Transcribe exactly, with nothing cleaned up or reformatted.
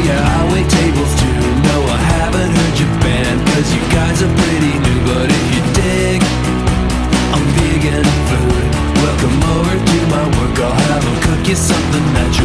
yeah, I wait tables too. No, I haven't heard your band, cause you guys are pretty new. But if you dig, I'm vegan food. Welcome over to my work, I'll have them cook you something that you